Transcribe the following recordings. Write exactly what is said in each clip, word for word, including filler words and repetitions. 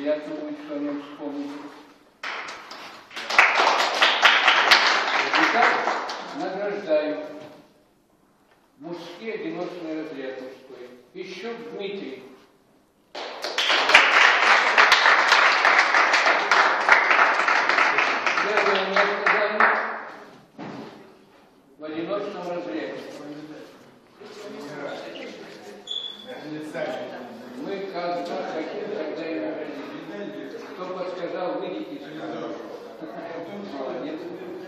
приятно будет, что о нем вспомнить. Итак, награждаем мужские одиночный разряд мужской. Ищук Дмитрий. Первое место занял в одиночном разряде. Мы как раз хотим тогда и наградить. Кто подсказал, выйдите из этого. Молодец.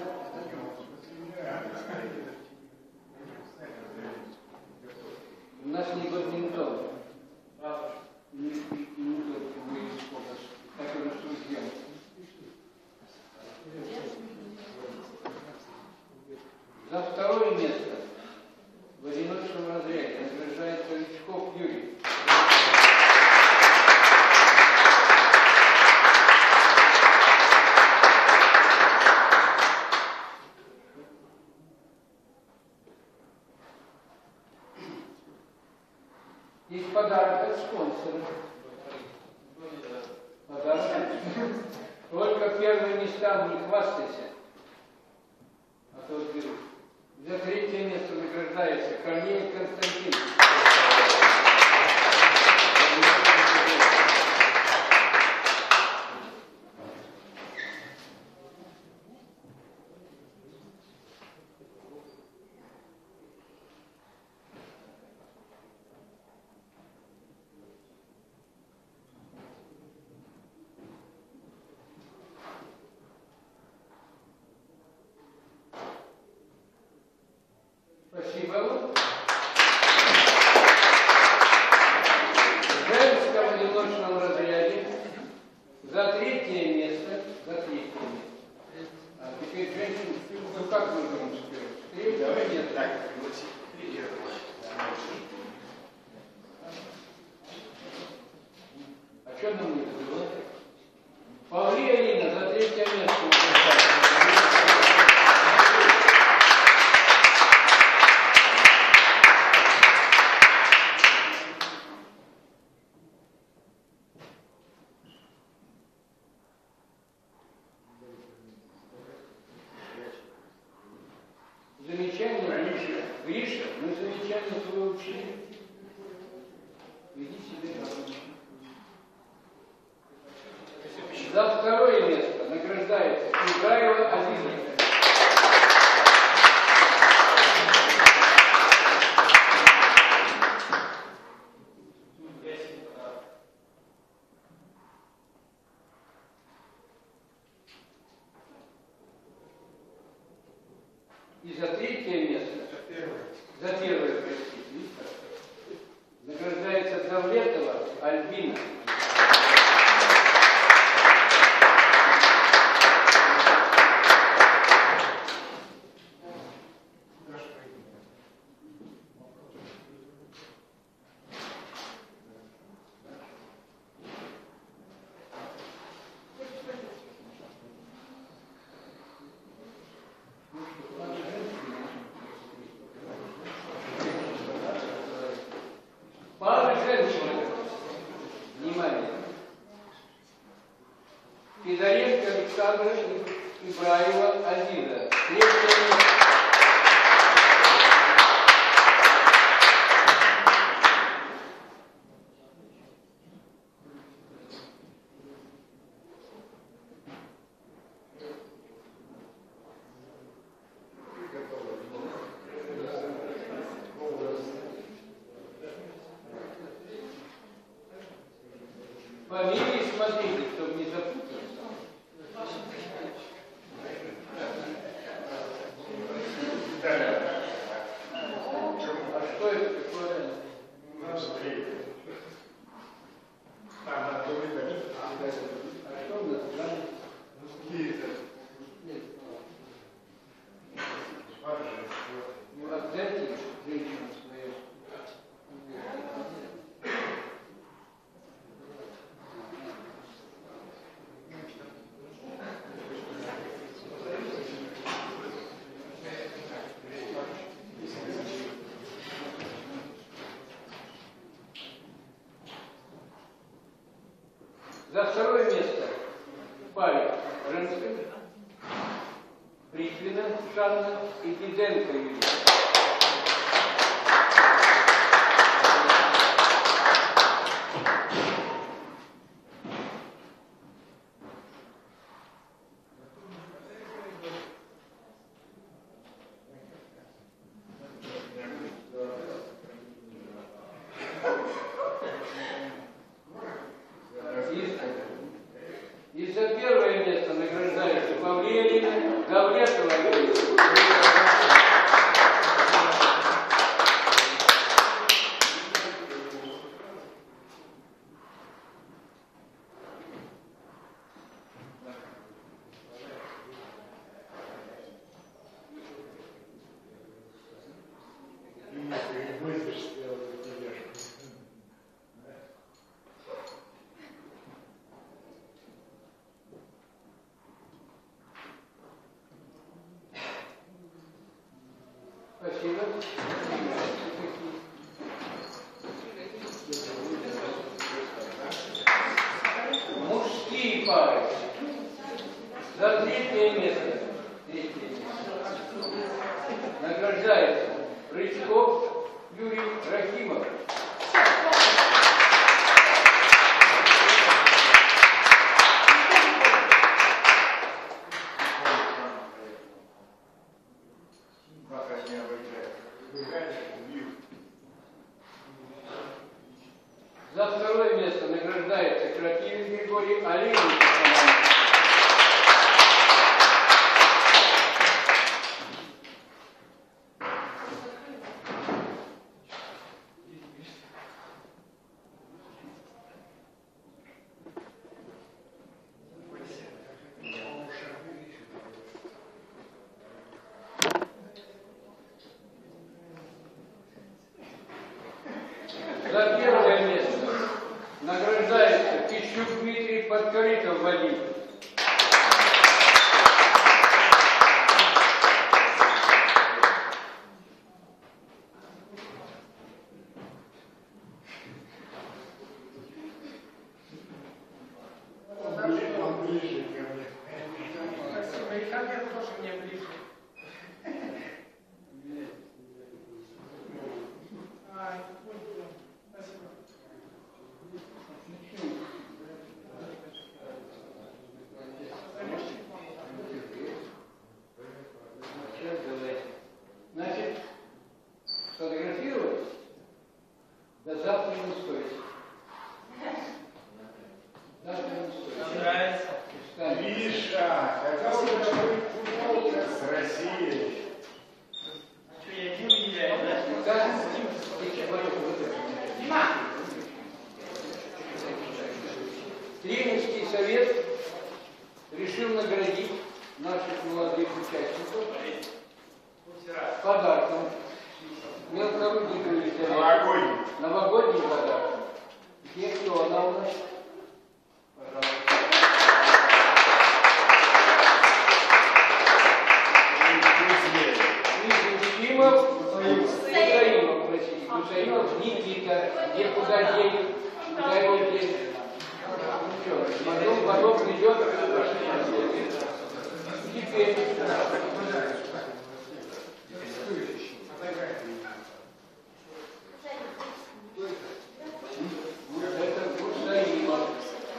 У нас не бадминтон. Не, не только мы из фокуса. Так и рассуждем. За второе место в одиночном разряде награждается Рычков Юрий. Есть подарок от спонсора. Подарок. Только первые места не хвастайся, а то отберут. За третье место награждается Корнеев Константин. Спасибо вам. В женском одиночном разряде за третье место, за третье место. А теперь женщин, ну как мы будем успеть? Третье место. Так, а что нам не было? Павли Алина за третье место. Замечание, Гриша. Гриша, мы замечание твое учили. Веди себя как. За второе место награждается Играева Азиза. И за третье место, за первое, простите, награждается Давлетова Альбина. Пара женщин. Внимание. Федоренко Александра Ибраева Азиза. Третье место. Фамилии смотрите, чтобы не запутаться. А что это такое? А что у нас? Ну, отдайте женщину свою. За второе место в паре женской Бритвина Жанна и Диденко Юрий. И за первое место награждается Павлелина Гавлетова Юрия. Спасибо. Мужские пары. За третье место. Третье место. Награждается Рычков Юрий Рахимов. За второе место награждается Крапивин Григорий Олегович. За первое место награждается Кищук Дмитрий, Подкорытов Вадим. Он ближе ко мне. Спасибо. И ко мне тоже мне ближе. Ай, спасибо. Значит, сфотографировать до завтра не стоит. Завтра не стоит. Нравится. Миша, хотел бы быть футболка с Россией. Что, я Диму не яю, да? Да, эти фотографии. Дима! Тренерский совет решил наградить наших молодых участников подарком. Мелкорудниковый совет. Новогодний. Новогодний подарок. Где кто она у нас? Пожалуйста. Ефимов, Гусаимов, простите. Гусаимов Никита. Где куда денег? Куда его денег? Потом, потом придет. Теперь. Это Гусаимов.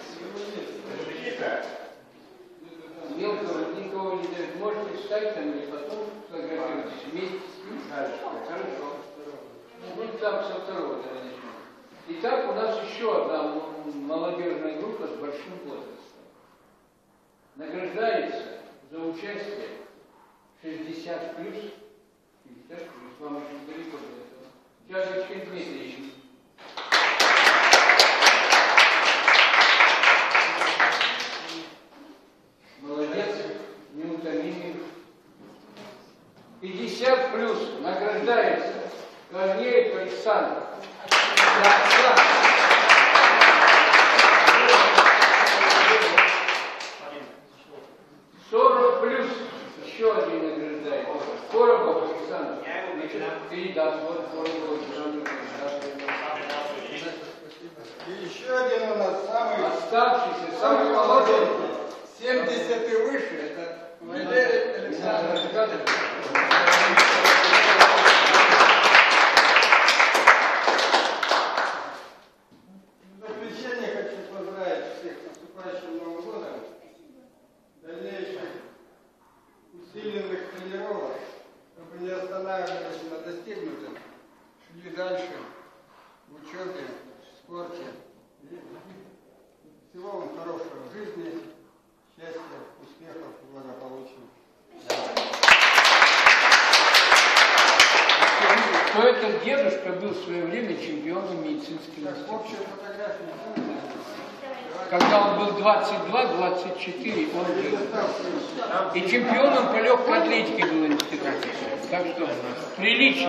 Мелкого никого не дает. Можете встать там или потом фотографировать вместе с ним. Хорошо. Ну, там со второго тогда начнем. Итак, у нас еще одна молодежная группа с большим возрастом. Награждается за участие шестьдесят плюс. шестьдесят плюс. Вам очень далеко до этого. Тяжечкин Дмитрий. Молодец, неутомимый. пятьдесят плюс награждается Корнеев Александр. сорок плюс еще один награждается. Коробов Александр. Передаст вот Коробов Александр. И еще один у нас самый оставшийся, самый молодой. семьдесят и выше, это Валерий Александрович. В заключение хочу поздравить всех с наступающим Новым годом, дальнейших усиленных тренировок, чтобы не останавливались на достигнутом, шли дальше в учебе, в спорте. И всего вам хорошего в жизни, счастья, успехов, благополучия. Кто этот дедушка был в свое время чемпионом медицинского Так, института? общая фотография. Когда он был двадцать два — двадцать четыре, он был. И чемпионом по легкой атлетике был институт. Так что прилично.